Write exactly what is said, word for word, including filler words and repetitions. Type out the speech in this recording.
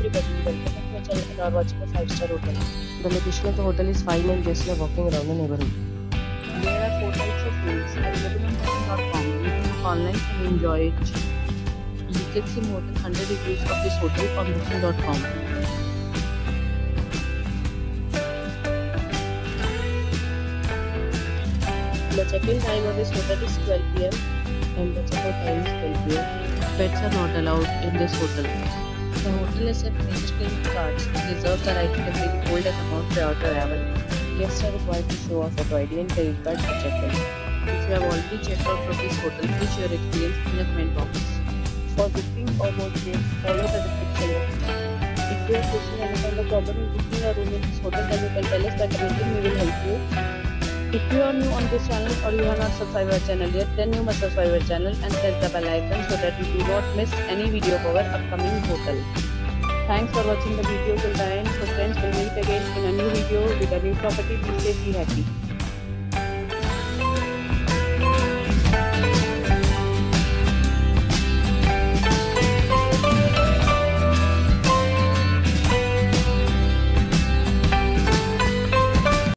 everybody, welcome back to my channel and are watching a five star hotel. The location of the hotel is fine and guests love walking around the neighborhood. There are four types of rooms available on booking dot com. You can book online and enjoy it. You can see more than one hundred reviews of this hotel on booking dot com. The check-in time of this hotel is twelve p m and the check-out time is twelve p m Pets are not allowed in this hotel. The hotel accepts major credit cards and reserves the right to temporarily hold an amount prior to arrival. Guests are required to show a photo I D and credit card to check-in. If you have already checked out from this hotel, please share your experience in the comment box. For booking or more details, follow the description box. If you are facing any kind of problem in booking a room in this hotel, then you can tell us by commenting. We will help you. If you are new on this channel or you have not subscribed our channel yet, then you must subscribe our channel and press the bell icon so that you do not miss any video of our upcoming hotel. Thanks for watching the video till the end. So friends, will meet again in a new video with a new property. Be safe, be happy.